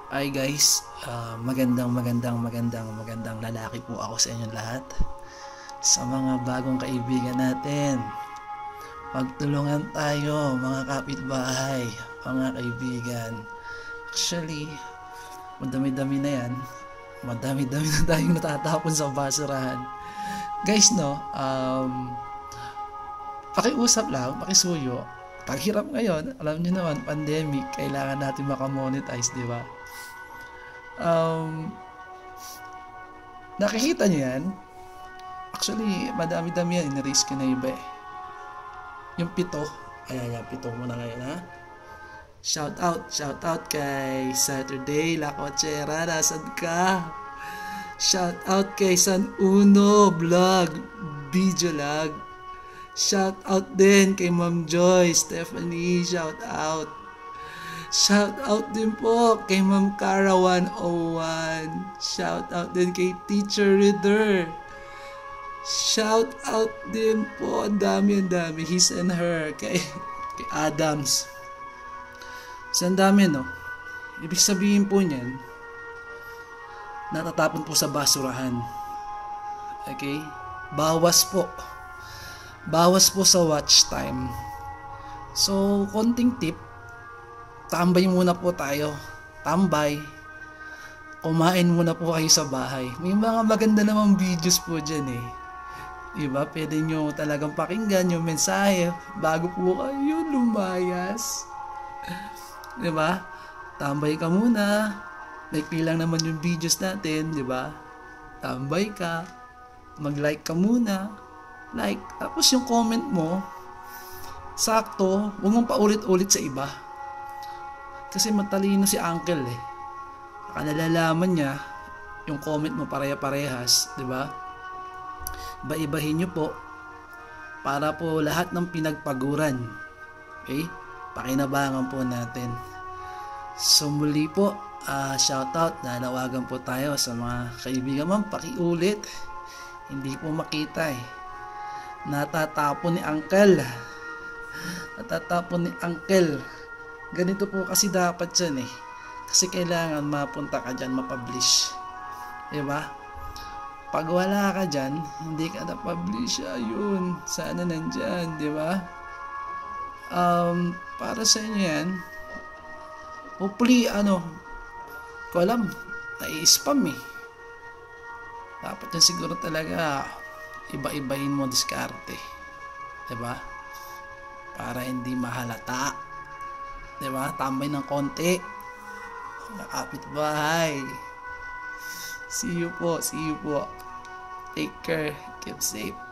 Hi guys, magandang lalaki po ako sa inyong lahat. Sa mga bagong kaibigan natin, pagtulungan tayo mga kapitbahay, mga kaibigan. Actually, madami-dami na yan. Madami-dami na tayong natatapon sa basurahan. Guys, no, pakiusap lang, pakisuyo. Paghirap ngayon, alam niyo naman, pandemic, kailangan natin makamonetize, di ba? Um, Nakikita niyo yan? Actually, madami-dami yan. Ina-raise ko na iba eh. Yung pito. Ayan, pito muna ngayon ha. Shout out kay Saturday La Cochera. Nasaan ka? Shout out kay San Uno Vlog, Video Lag. Shout out din kay Ma'am Joy, Stephanie. Shout out. Shout out din po kay Ma'am Cara 101. Shout out din kay Teacher Reader. Shout out din po, ang dami, his and her, kay Adams. So, ang dami, no? Ibig sabihin po niyan, natatapon po sa basurahan. Okay? Bawas po sa watch time. So, konting tip, tambay muna po tayo. Tambay. Kumain muna po kayo sa bahay. May mga maganda namang videos po dyan eh. Diba? Pwede nyo talagang pakinggan yung mensahe bago po kayo lumayas. Diba? Tambay ka muna. Like lang naman yung videos natin. Diba? Tambay ka. Mag-like ka muna. Like. Tapos yung comment mo, sakto, huwag mong paulit-ulit sa iba. Kasi matalino si uncle eh. Baka nalalaman niya yung comment mo pareha-parehas, di ba? Iba-ibahin niyo po para po lahat ng pinagpaguran. Okay? Pakinabangan po natin. So muli po, shoutout, nanawagan po tayo sa mga kaibigan. Ma'am, pakiulit. Hindi po makita eh. Natatapon ni uncle. Ganito po kasi dapat dyan eh. Kasi kailangan mapunta ka dyan, mapublish. Diba? Pag wala ka dyan, hindi ka na-publish. Ayun, sana nandyan, diba? Para sa inyo yan, hopefully, ko alam, nai-spam eh. Dapat yan siguro talaga, iba-ibahin mo diskarte. Diba? Para hindi mahalata. Diba? Tambay ng konti. Nakapit bahay. See you po. Take care. Keep safe.